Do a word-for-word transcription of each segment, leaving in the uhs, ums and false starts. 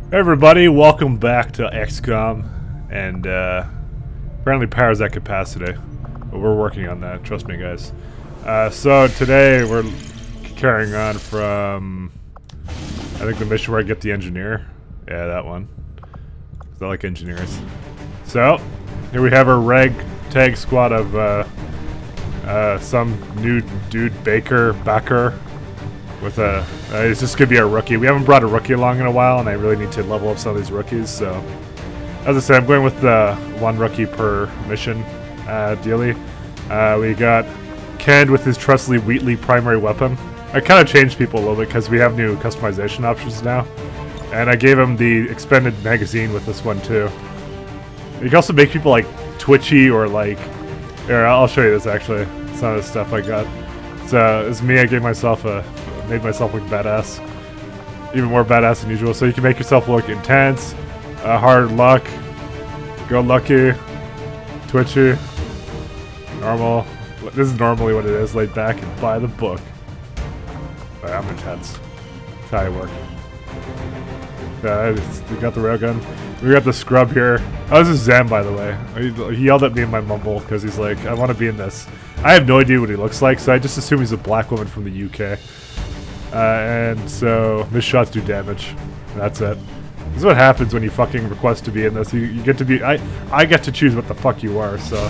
Hey everybody, welcome back to X COM, and uh, apparently power's at capacity, but we're working on that, trust me guys. Uh, so today we're carrying on from, I think the mission where I get the engineer. Yeah, that one. 'Cause I like engineers. So, here we have our ragtag squad of uh, uh, some new dude, Baker, Backer. With a, uh, he's just gonna be a rookie. We haven't brought a rookie along in a while, and I really need to level up some of these rookies. So, as I said, I'm going with the one rookie per mission, uh, dealy. Uh, we got Ken with his trustly Wheatley primary weapon. I kind of changed people a little bit because we have new customization options now, and I gave him the expanded magazine with this one too. You can also make people like twitchy or like. Here, I'll show you this actually. Some of the stuff I got. So it's me. I gave myself a. Made myself look badass. Even more badass than usual. So you can make yourself look intense, uh, hard luck, go lucky, twitchy, normal. This is normally what it is. Laid back and buy the book. Right, I'm intense. That's how I work. Yeah, I just, we got the railgun. We got the scrub here. Oh, this is Zam, by the way. He, he yelled at me in my mumble because he's like, I want to be in this. I have no idea what he looks like, so I just assume he's a black woman from the U K. Uh, and so, missed shots do damage. That's it. This is what happens when you fucking request to be in this. You, you get to be... I, I get to choose what the fuck you are, so...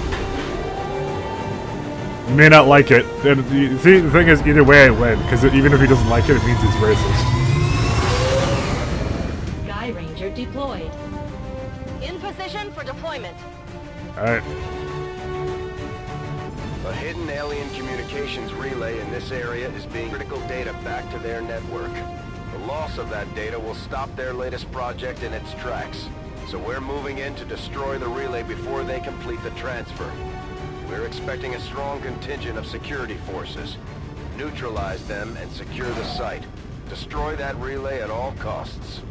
You may not like it. And you, see, the thing is, either way I win, because even if he doesn't like it, it means he's racist. Sky Ranger deployed. In position for deployment. Alright. A hidden alien communications relay in this area is being critical data back to their network. The loss of that data will stop their latest project in its tracks. So we're moving in to destroy the relay before they complete the transfer. We're expecting a strong contingent of security forces. Neutralize them and secure the site. Destroy that relay at all costs.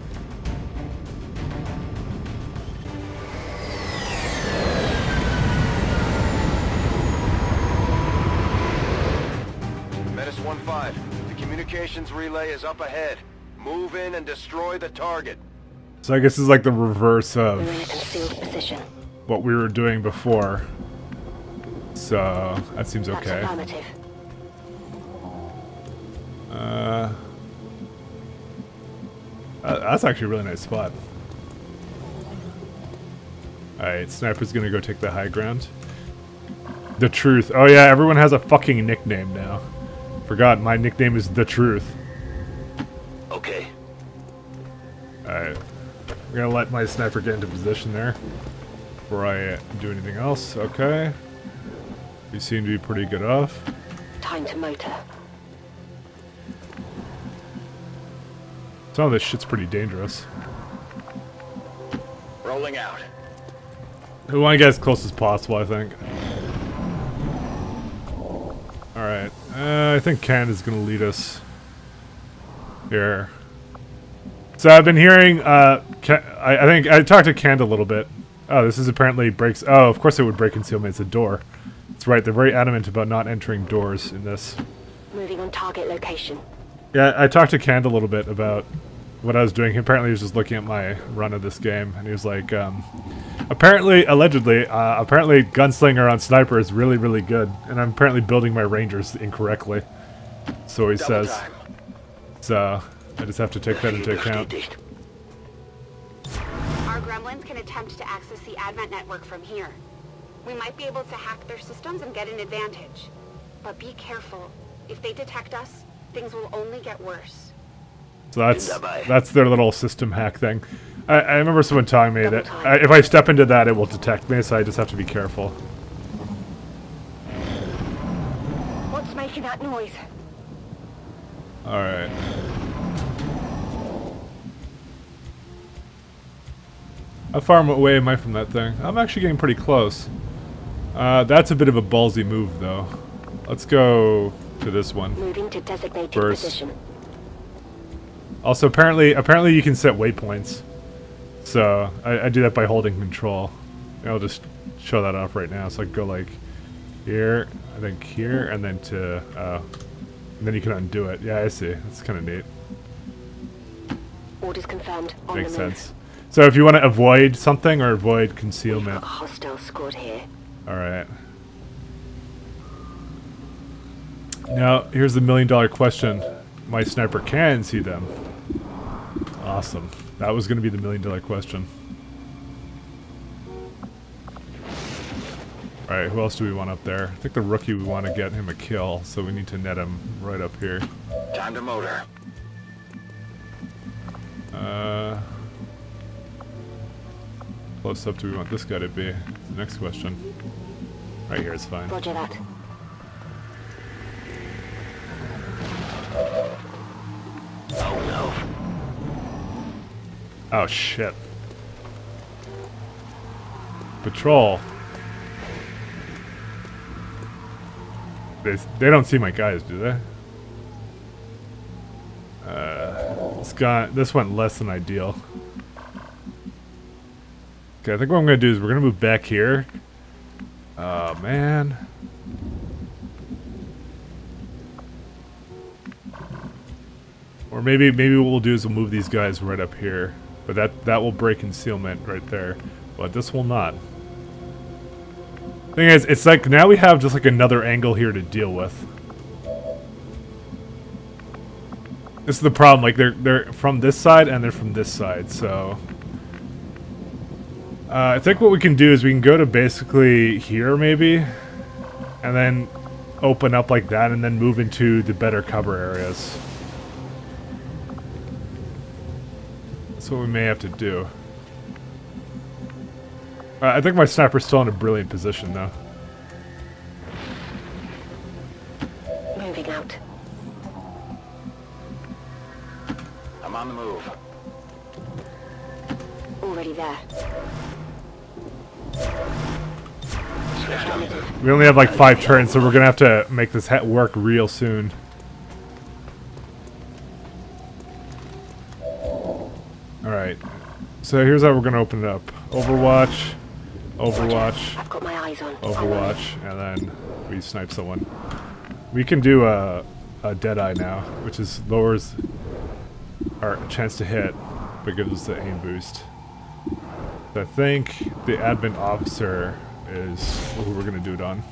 one five. The communications relay is up ahead. Move in and destroy the target. So I guess this is like the reverse of We're in a concealed position. what we were doing before. So that seems That's okay. affirmative. Uh, uh, that's actually a really nice spot. Alright, Sniper's gonna go take the high ground. The Truth. Oh yeah, everyone has a fucking nickname now. Forgot, my nickname is The Truth. Okay. Alright. I'm gonna let my sniper get into position there before I do anything else. Okay. You seem to be pretty good off. Time to motor. Some of this shit's pretty dangerous. Rolling out. We want to get as close as possible, I think. Alright. Uh, I think Ken is going to lead us here. So I've been hearing, uh, Ken, I, I think, I talked to Ken a little bit. Oh, this is apparently breaks, oh, of course it would break concealment, it's a door. That's right, they're very adamant about not entering doors in this. Moving on target location. Yeah, I talked to Ken a little bit about what I was doing. Apparently he was just looking at my run of this game, and he was like, um, apparently, allegedly, uh, apparently Gunslinger on Sniper is really, really good, and I'm apparently building my Rangers incorrectly. So he Double says. time. So, I just have to take that into account. Our gremlins can attempt to access the Advant network from here. We might be able to hack their systems and get an advantage. But be careful. If they detect us, things will only get worse. So that's that's their little system hack thing. I, I remember someone telling me that I, if I step into that, it will detect me, so I just have to be careful. What's making that noise? Alright. How far away am I from that thing? I'm actually getting pretty close. Uh, that's a bit of a ballsy move, though. Let's go to this one. Moving to designated First. position. Also, apparently, apparently you can set waypoints. So I, I do that by holding control. I'll just show that off right now. So I can go like here, I think here, and then to, uh, and then you can undo it. Yeah, I see. That's kind of neat. Orders confirmed. On Makes the move. sense. So if you want to avoid something or avoid We've concealment. got a hostile squad here. Alright. Now, here's the million dollar question. My sniper can see them. Awesome. That was going to be the million dollar question. Alright, who else do we want up there? I think the rookie, we want to get him a kill, so we need to net him right up here. Time to motor. Uh, close up do we want this guy to be? The next question. Right here is fine. Roger that. Oh Oh shit. Patrol. They, they don't see my guys, do they? Uh, this guy, this went less than ideal. Okay, I think what I'm gonna do is we're gonna move back here. Oh man. Or maybe maybe what we'll do is we'll move these guys right up here. But that, that will break concealment right there. But this will not. Thing is, it's like now we have just like another angle here to deal with. This is the problem, like they're they're from this side and they're from this side, so uh, I think what we can do is we can go to basically here maybe, and then open up like that and then move into the better cover areas. That's what we may have to do. Uh, I think my sniper's still in a brilliant position though. Moving out. I'm on the move. Already there. We only have like five turns, so we're gonna have to make this ha work real soon. Alright, so here's how we're gonna open it up. Overwatch, Overwatch, I've got my eyes on. Overwatch, and then we snipe someone. We can do a, a Deadeye now, which is lowers our chance to hit, but gives us the aim boost. I think the Advent officer is who we're gonna do it on.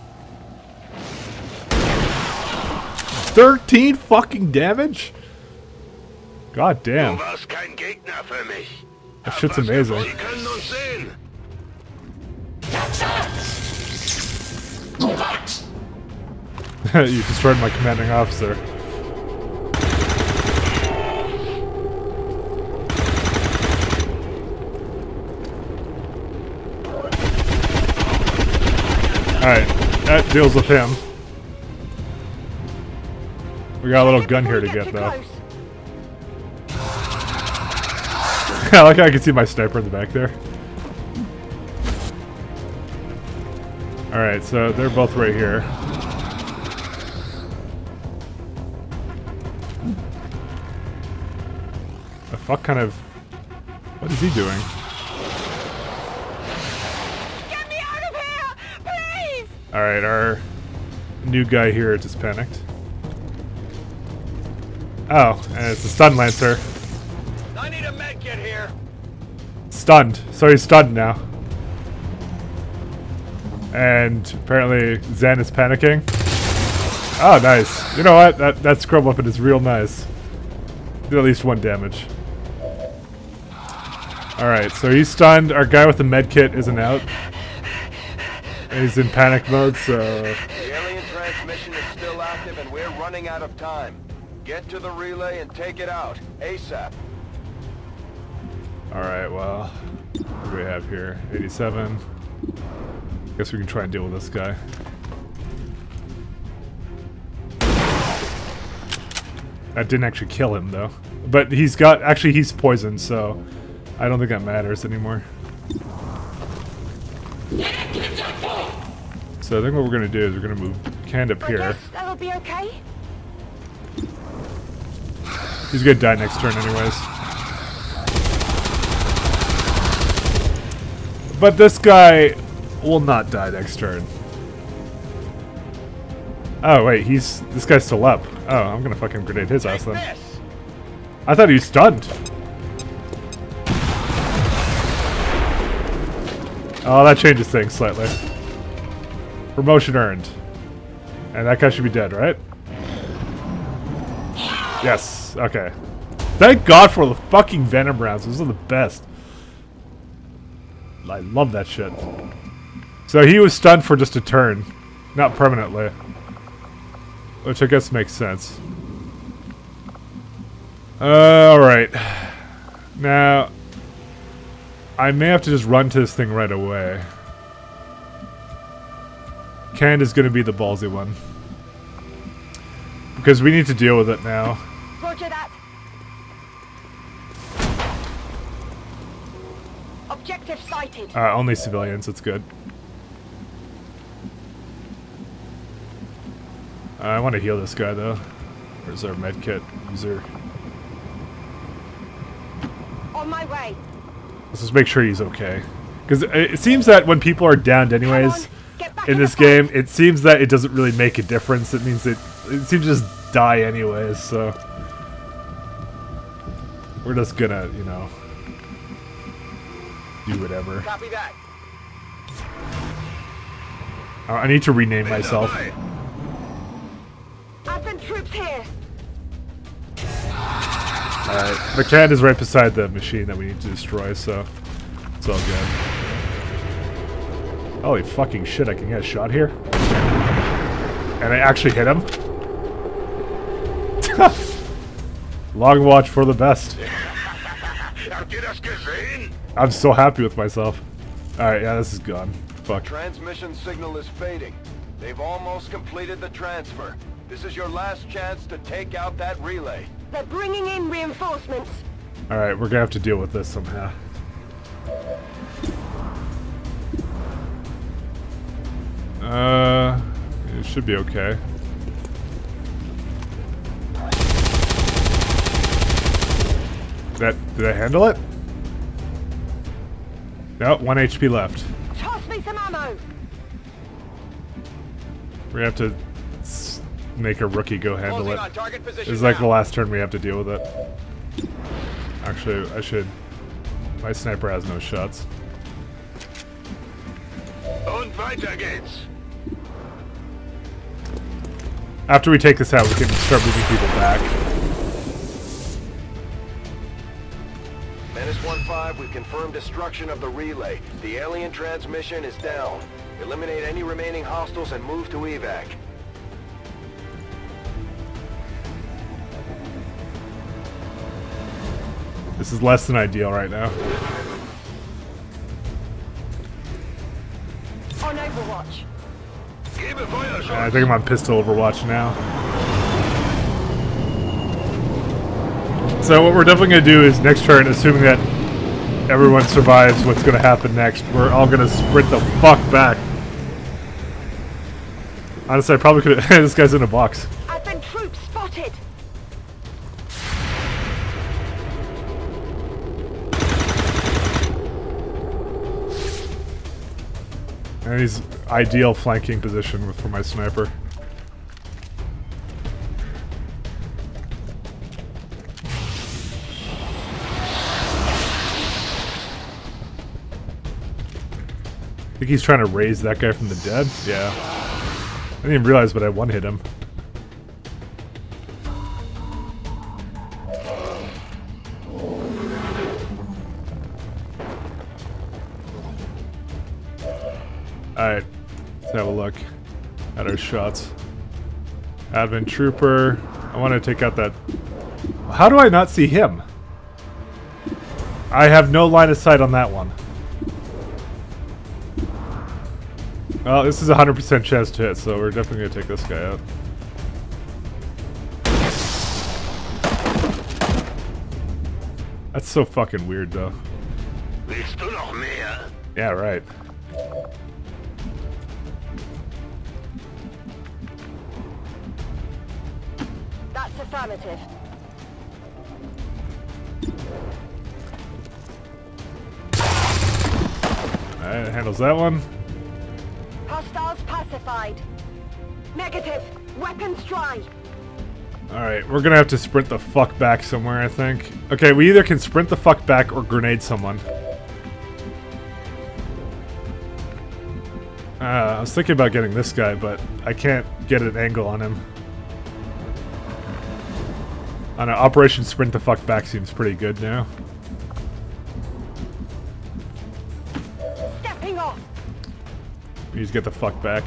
thirteen fucking damage? God damn. That shit's amazing. You destroyed my commanding officer. Alright, that deals with him. We got a little gun here to get though. I like how I can see my sniper in the back there. Alright, so they're both right here. The fuck kind of... What is he doing? Get me out of here! Please! Alright, our new guy here just panicked. Oh, and it's a stun lancer. I need a med kit here. Stunned. So he's stunned now. And apparently Zen is panicking. Oh, nice. You know what? That that scrub weapon is real nice. Did at least one damage. Alright, so he's stunned. Our guy with the med kit isn't out. He's in panic mode, so... The alien transmission is still active and we're running out of time. Get to the relay and take it out, ASAP. Alright, well... What do we have here? eighty-seven. Guess we can try and deal with this guy. That didn't actually kill him, though. But he's got... Actually, he's poisoned, so... I don't think that matters anymore. So I think what we're gonna do is we're gonna move Canned up I here. guess that'll be okay. He's gonna die next turn anyways. But this guy will not die next turn. Oh wait, he's this guy's still up. Oh, I'm gonna fucking grenade his ass then. I thought he was stunned. Oh, that changes things slightly. Promotion earned. And that guy should be dead, right? Yes. Okay. Thank God for the fucking Venom rounds. Those are the best. I love that shit. So he was stunned for just a turn. Not permanently. Which I guess makes sense. Uh, alright. Now, I may have to just run to this thing right away. Canned is going to be the ballsy one. Because we need to deal with it now. Roger that. Objective sighted. Uh, only civilians, it's good. Uh, I want to heal this guy though. Where's our medkit user? On my way. Let's just make sure he's okay. Because it seems that when people are downed anyways in this game, it seems that it doesn't really make a difference. It means it, it seems to just die anyways, so... We're just gonna, you know... do whatever. Copy that. Uh, I need to rename myself. Advent troops here. Alright, the can is right beside the machine that we need to destroy, so it's all good. Holy fucking shit, I can get a shot here? And I actually hit him? Long watch for the best. I'm so happy with myself. Alright, yeah, this is gone. Fuck. Transmission signal is fading. They've almost completed the transfer. This is your last chance to take out that relay. They're bringing in reinforcements. Alright, we're gonna have to deal with this somehow. Uh, it should be okay. That, did I handle it? No, one H P left. Toss me some ammo. We have to s make a rookie go handle Closing it. on target This position is like now. the last turn we have to deal with it. Actually, I should... My sniper has no shots. Und weiter geht's. After we take this out, we can start moving people back. Menace one five, we've confirmed destruction of the relay. The alien transmission is down. Eliminate any remaining hostiles and move to evac. This is less than ideal right now. On Overwatch. Uh, I think I'm on pistol Overwatch now. So what we're definitely going to do is next turn, assuming that everyone survives what's going to happen next, we're all going to sprint the fuck back. Honestly, I probably could have... This guy's in a box. Advent troops spotted. And he's ideal flanking position with, for my sniper. I think he's trying to raise that guy from the dead? Yeah. I didn't even realize, but I one-hit him. Alright, let's have a look at our shots. Advent Trooper. I want to take out that... How do I not see him? I have no line of sight on that one. Well, this is a one hundred percent chance to hit, so we're definitely going to take this guy out. That's so fucking weird, though. Yeah, right. That's affirmative. Alright, handles that one. Hostiles pacified. Negative. Weapons dry. Alright, we're gonna have to sprint the fuck back somewhere, I think. Okay, we either can sprint the fuck back or grenade someone. Uh, I was thinking about getting this guy, but I can't get an angle on him. On an Operation Sprint the fuck back seems pretty good now. Stepping off. You just get the fuck back.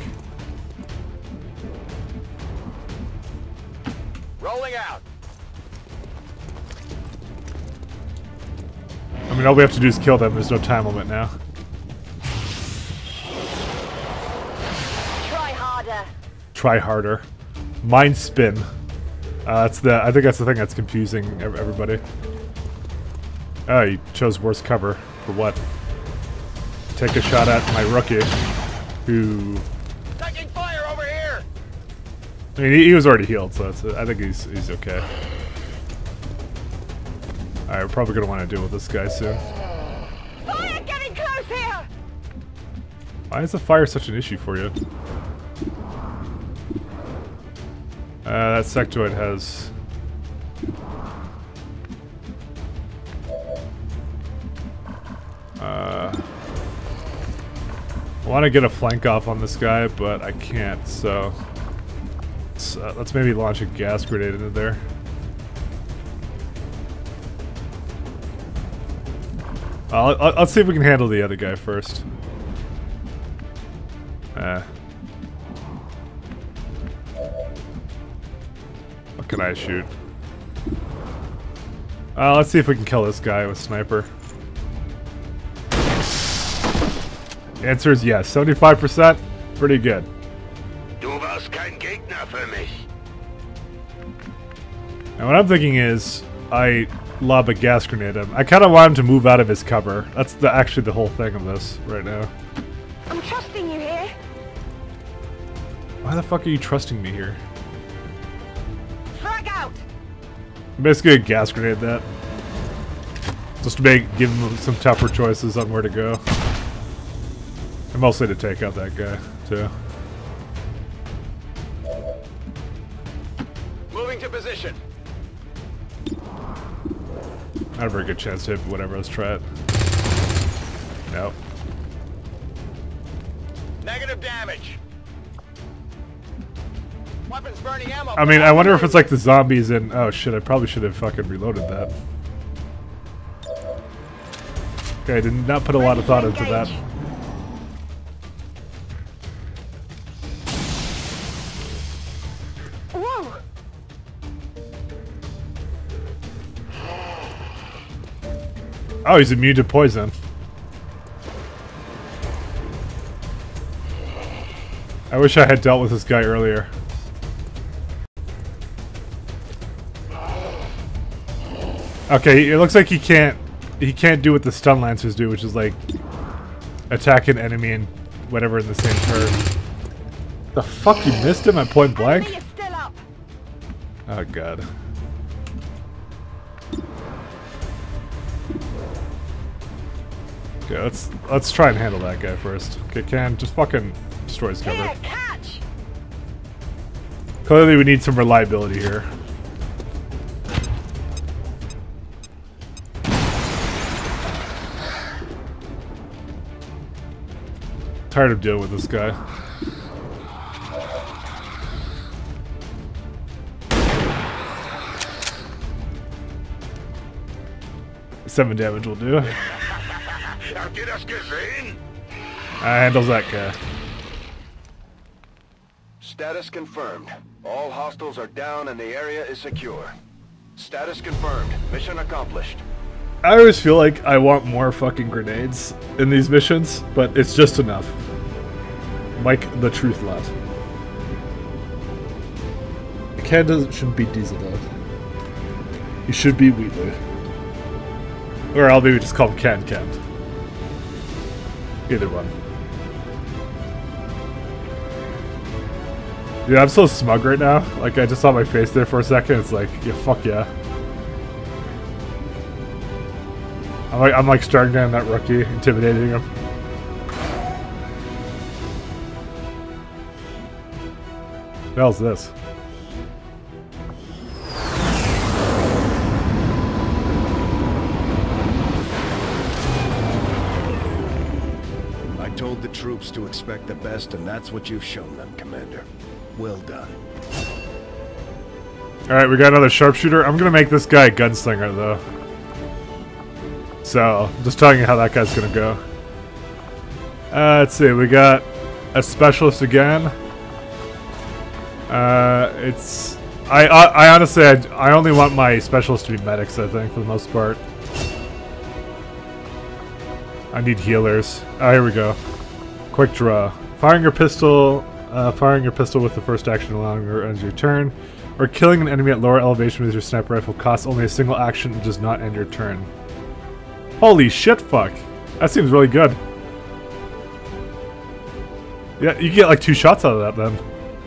Rolling out. I mean, all we have to do is kill them. There's no time limit now. Try harder. Try harder. Mind spin. Uh, that's the. I think that's the thing that's confusing ev everybody. Oh, you chose worst cover for what? Take a shot at my rookie, who. Taking fire over here. I mean, he, he was already healed, so it's, I think he's he's okay. All right, we're probably gonna want to deal with this guy soon. Fire getting close here. Why is the fire such an issue for you? Uh, that sectoid has... Uh, I want to get a flank off on this guy, but I can't, so... Let's, uh, let's maybe launch a gas grenade into there. Uh, I'll, let's see if we can handle the other guy first. Uh... What can I shoot? Uh, let's see if we can kill this guy with sniper. The answer is yes. seventy-five percent? Pretty good. Du warst kein Gegner für mich. And what I'm thinking is, I lob a gas grenade at him. I kind of want him to move out of his cover. That's the, actually the whole thing of this right now. I'm trusting you here. Why the fuck are you trusting me here? Frag out. Basically a gas grenade that. Just to make, give him some tougher choices on where to go. And mostly to take out that guy, too. Moving to position. Not a very good chance to hit whatever, let's try it. Nope. Negative damage. Weapons burning ammo. I mean, I wonder if it's like the zombies in... Oh shit, I probably should have fucking reloaded that. Okay, I did not put a lot of thought into that. Whoa. Oh, he's immune to poison. I wish I had dealt with this guy earlier. Okay, it looks like he can't he can't do what the stun lancers do, which is like attack an enemy and whatever in the same turn. The fuck, you missed him at point blank? Enemy is still up. Oh god. Okay, let's let's try and handle that guy first. Okay, Can, just fucking destroy his cover. Here, catch. Clearly we need some reliability here. Tired of dealing with this guy. Seven damage will do. Habt ihr das gesehen? I handles that guy. Status confirmed. All hostiles are down and the area is secure. Status confirmed. Mission accomplished. I always feel like I want more fucking grenades in these missions, but it's just enough. Like the truth lot. Ken doesn't shouldn't be Diesel though. He should be Wheatley. Or I'll maybe just call him Ken Ken. Either one. Dude, I'm so smug right now. Like I just saw my face there for a second. It's like, yeah, fuck yeah. I'm like, I'm like staring down that rookie, intimidating him. What the hell's this? I told told the troops to expect the best, and that's what you've shown them, Commander. Well done. Alright, we got another sharpshooter. I'm gonna make this guy a gunslinger, though. So, just telling you how that guy's gonna go. Uh, let's see, we got a specialist again. Uh, it's... I, I, I honestly, I, I only want my specialists to be medics, I think, for the most part. I need healers. Oh, here we go. Quick draw. Firing your pistol, uh, firing your pistol with the first action allowing your end your turn, or killing an enemy at lower elevation with your sniper rifle costs only a single action and does not end your turn. Holy shit, fuck. That seems really good. Yeah, you get like two shots out of that then.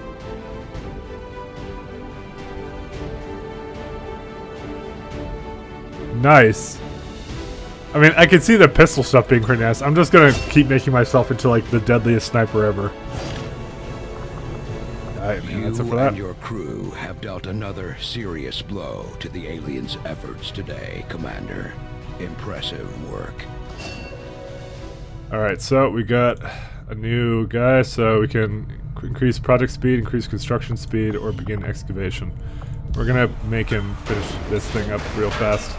Nice. I mean, I can see the pistol stuff being pretty nice. I'm just gonna keep making myself into like the deadliest sniper ever. Alright, man, that's it for that. You and your crew have dealt another serious blow to the aliens' efforts today, Commander. Impressive work. Alright, so we got a new guy, so we can increase project speed, increase construction speed, or begin excavation. We're gonna make him finish this thing up real fast.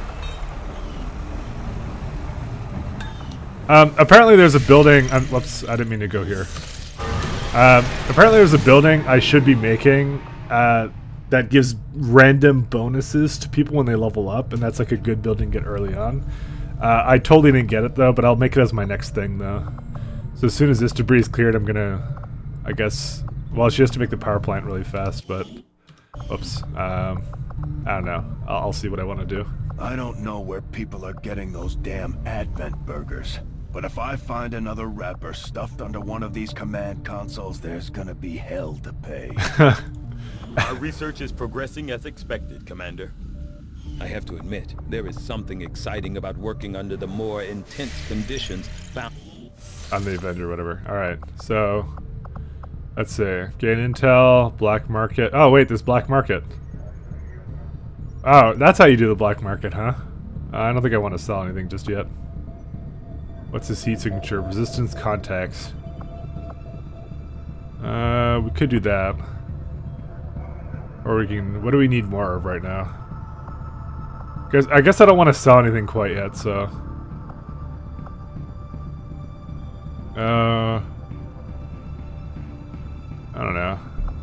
Um, apparently there's a building, um, whoops, I didn't mean to go here. Um, apparently there's a building I should be making uh, that gives random bonuses to people when they level up, and that's like a good building to get early on. Uh, I totally didn't get it though, but I'll make it as my next thing though. So as soon as this debris is cleared, I'm gonna, I guess, well, she has to make the power plant really fast, but, oops, um, I don't know. I'll, I'll see what I want to do. I don't know where people are getting those damn Advent burgers, but if I find another wrapper stuffed under one of these command consoles, there's gonna be hell to pay. Our research is progressing as expected, Commander. I have to admit, there is something exciting about working under the more intense conditions found on the Avenger, whatever. Alright, so let's see. Gain intel, black market. Oh wait, there's black market. Oh, that's how you do the black market, huh? Uh, I don't think I want to sell anything just yet. What's his heat signature? Resistance contacts. Uh, we could do that. Or we can... What do we need more of right now? Because I guess I don't want to sell anything quite yet, so... Uh... I don't know.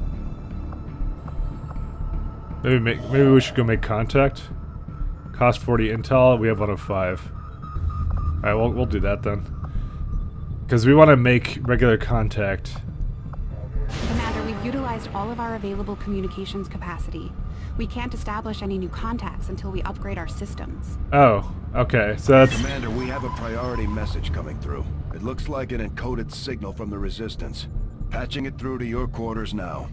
Maybe make, maybe we should go make contact. Cost forty intel. We have one oh five. All right, we'll we'll do that then. Because we want to make regular contact. Commander, we've utilized all of our available communications capacity. We can't establish any new contacts until we upgrade our systems. Oh, okay. So that's... Commander, we have a priority message coming through. It looks like an encoded signal from the Resistance. Patching it through to your quarters now.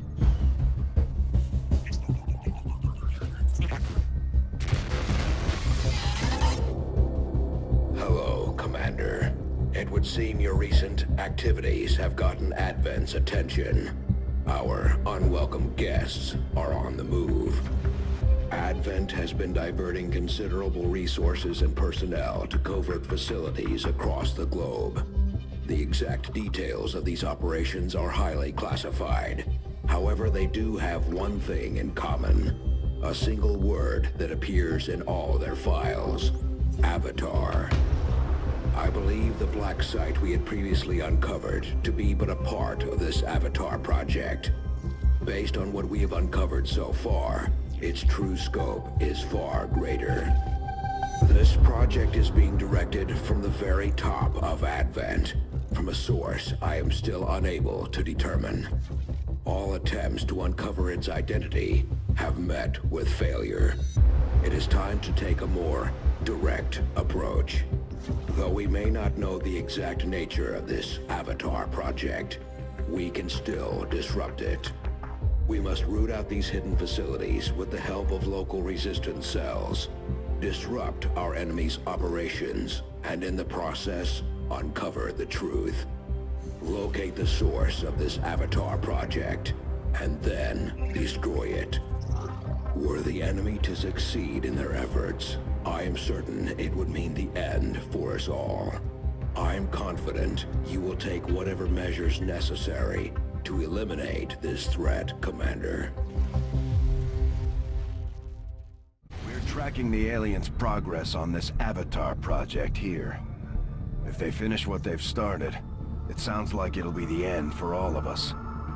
Hello, Commander. It would seem your recent activities have gotten Advent's attention. Our unwelcome guests are on the move. Advent has been diverting considerable resources and personnel to covert facilities across the globe. The exact details of these operations are highly classified. However, they do have one thing in common. A single word that appears in all their files. Avatar. I believe the black site we had previously uncovered to be but a part of this Avatar project. Based on what we have uncovered so far, its true scope is far greater. This project is being directed from the very top of Advent, from a source I am still unable to determine. All attempts to uncover its identity have met with failure. It is time to take a more direct approach. Though we may not know the exact nature of this Avatar project, we can still disrupt it. We must root out these hidden facilities with the help of local resistance cells, disrupt our enemy's operations, and in the process, uncover the truth. Locate the source of this Avatar project, and then destroy it. Were the enemy to succeed in their efforts, I am certain it would mean the end for us all. I'm confident you will take whatever measures necessary to eliminate this threat, Commander. We're tracking the aliens' progress on this Avatar project here. If they finish what they've started, it sounds like it'll be the end for all of us.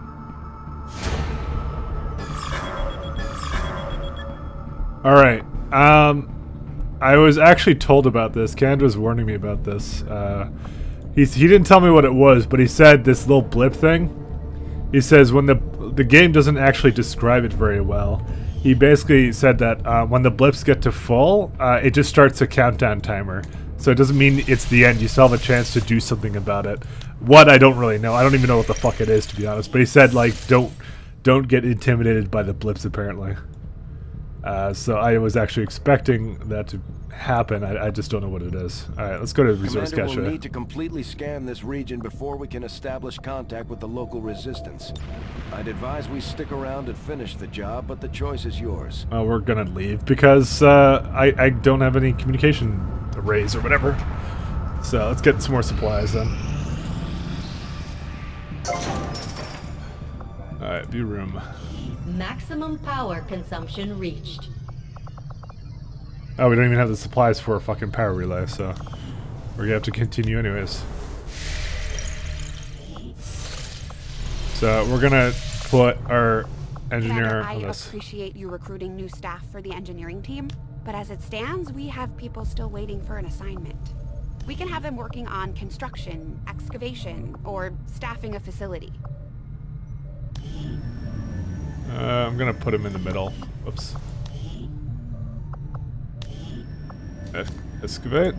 Alright, um, I was actually told about this. Cand was warning me about this. Uh, he's, he didn't tell me what it was, but he said this little blip thing. He says when the the game doesn't actually describe it very well. He basically said that uh, when the blips get to full, uh, it just starts a countdown timer. So it doesn't mean it's the end. You still have a chance to do something about it. What, I don't really know. I don't even know what the fuck it is, to be honest. But he said, like, don't don't get intimidated by the blips, apparently. Uh, so I was actually expecting that to happen. I, I just don't know what it is. All right, let's go to resource Commander, cache. we'll need to completely scan this region before we can establish contact with the local resistance. I'd advise we stick around and finish the job, but the choice is yours. Well, we're gonna leave because uh, I, I don't have any communication arrays or whatever. So let's get some more supplies then. Alright, view room. Maximum power consumption reached. Oh, we don't even have the supplies for a fucking power relay, so we're gonna have to continue anyways. So we're gonna put our engineer Commander, on I this. appreciate you recruiting new staff for the engineering team, but as it stands, we have people still waiting for an assignment. We can have them working on construction, excavation, or staffing a facility. Uh, I'm gonna put him in the middle. Whoops. Es excavate.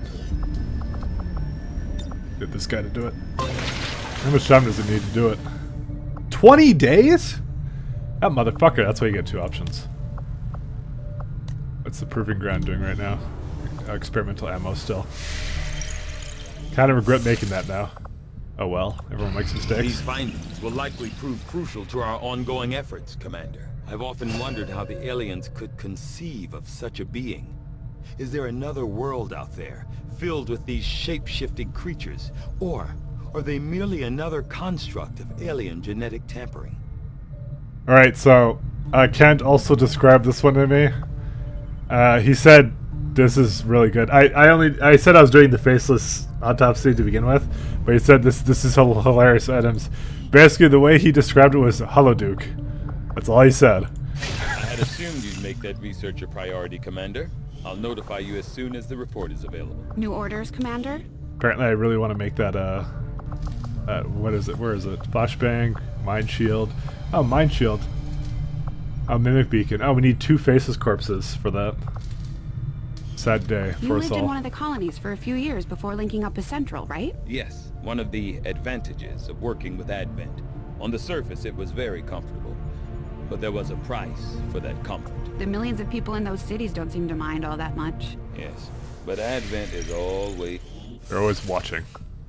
Get this guy to do it. How much time does it need to do it? twenty days? That motherfucker, that's why you get two options. What's the proving ground doing right now? Uh, experimental ammo still. Kind of regret making that now. Oh well, everyone makes mistakes. These findings will likely prove crucial to our ongoing efforts, Commander. I've often wondered how the aliens could conceive of such a being. Is there another world out there, filled with these shape-shifting creatures? Or are they merely another construct of alien genetic tampering? Alright, so uh, Kent also described this one to me. Uh, he said this is really good. I, I only I said I was doing the faceless autopsy to begin with, but he said this this is hilarious items. Basically, the way he described it was Holoduke. That's all he said. I had assumed you'd make that research a priority, Commander. I'll notify you as soon as the report is available. New orders, Commander? Apparently, I really want to make that. Uh, uh, what is it? Where is it? Flashbang, Mind Shield. Oh, Mind Shield. Oh, Mimic Beacon. Oh, we need two faceless corpses for that. Sad day You for us lived in all. one of the colonies for a few years before linking up with Central, right? Yes, one of the advantages of working with Advent. On the surface, it was very comfortable. But there was a price for that comfort. The millions of people in those cities don't seem to mind all that much. Yes, but Advent is always... They're always watching.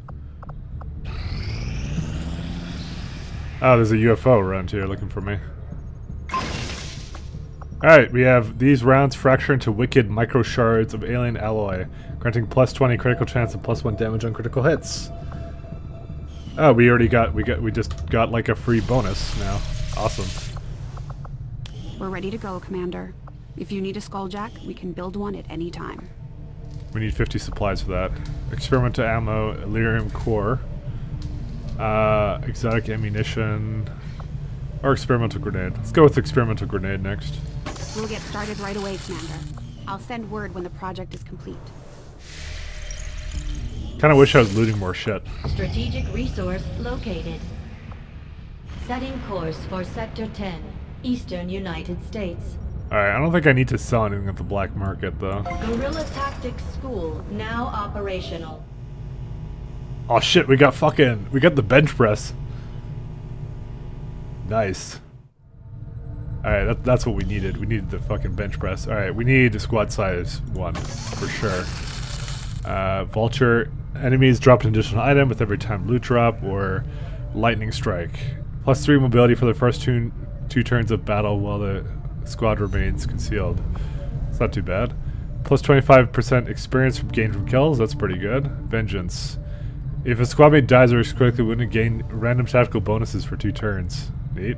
Oh, there's a U F O around here looking for me. Alright, we have these rounds fracture into wicked micro shards of alien alloy, granting plus twenty critical chance and plus one damage on critical hits. Oh, we already got, we got, we just got like a free bonus now. Awesome. We're ready to go, Commander. If you need a skulljack, we can build one at any time. We need fifty supplies for that. Experimental ammo, Elerium core, uh, exotic ammunition, or experimental grenade. Let's go with experimental grenade next. We'll get started right away, Commander. I'll send word when the project is complete. Kind of wish I was looting more shit. Strategic resource located. Setting course for Sector ten, Eastern United States. Alright, I don't think I need to sell anything at the black market, though. Guerrilla Tactics School now operational. Oh shit, we got fucking... We got the bench press. Nice. Alright, that, that's what we needed. We needed the fucking bench press. Alright, we need a squad size one, for sure. Uh, Vulture. Enemies drop an additional item with every time loot drop, or lightning strike. Plus three mobility for the first two, two turns of battle while the squad remains concealed. It's not too bad. Plus twenty-five percent experience from gained from kills. That's pretty good. Vengeance. If a squad mate dies or is quickly, we wouldn't gain random tactical bonuses for two turns. Neat.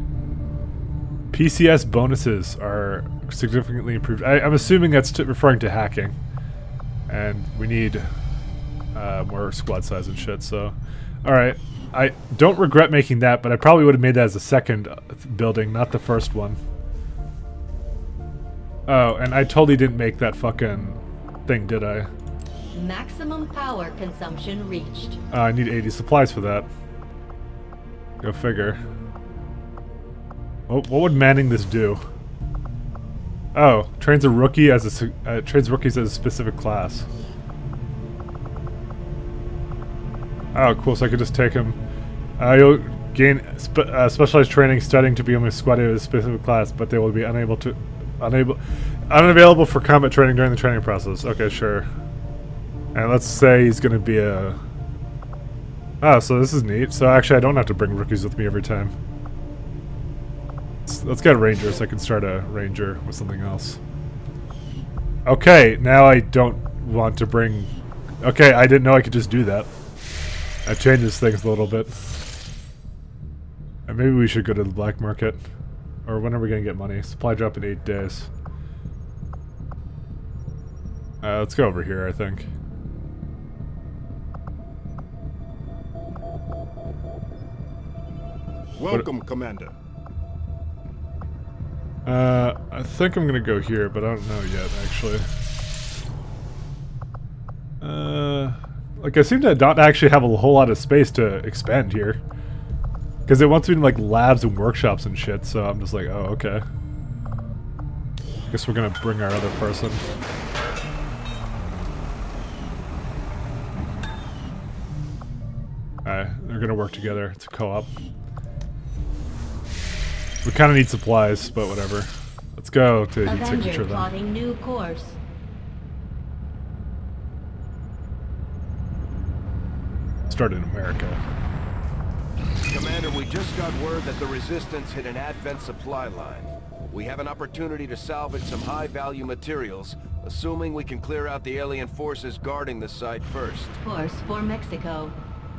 P C S bonuses are significantly improved. I, I'm assuming that's t referring to hacking. And we need uh, more squad size and shit, so... Alright. I don't regret making that, but I probably would have made that as a second building, not the first one. Oh, and I totally didn't make that fucking thing, did I? Maximum power consumption reached. Uh, I need eighty supplies for that. Go figure. What, what would manning this do? Oh, trains a rookie as a uh, trains rookies as a specific class. Oh, cool! So I could just take him. Uh, you'll gain spe uh, specialized training studying to become a squad of a specific class, but they will be unable to, unable, unavailable for combat training during the training process. Okay, sure. And let's say he's gonna be a... Oh, so this is neat. So actually I don't have to bring rookies with me every time. Let's, let's get a ranger so I can start a ranger with something else. Okay, now I don't want to bring... Okay, I didn't know I could just do that. That changes things a little bit. And maybe we should go to the black market. Or when are we gonna get money? Supply drop in eight days. Uh, let's go over here, I think. Welcome, Commander. Uh, I think I'm gonna go here, but I don't know yet, actually. Uh, like I seem to not actually have a whole lot of space to expand here. Because it wants me in like labs and workshops and shit, so I'm just like, oh, okay. Guess we're gonna bring our other person. Alright, they're gonna work together. It's a co-op. We kind of need supplies, but whatever. Let's go to heat signature then. Plotting new course. Start in America. Commander, we just got word that the Resistance hit an Advent supply line. We have an opportunity to salvage some high-value materials, assuming we can clear out the alien forces guarding the site first. Course for Mexico.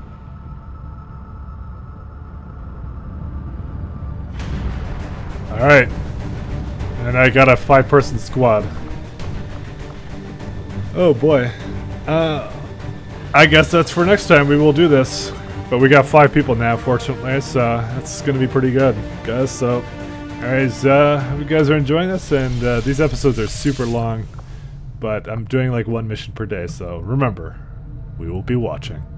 Alright. And I got a five-person squad. Oh boy. Uh, I guess that's for next time. We will do this. But we got five people now, fortunately, so that's going to be pretty good, guys. So, alright, uh, hope you guys are enjoying this, and uh, these episodes are super long. But I'm doing like one mission per day, so remember, we will be watching.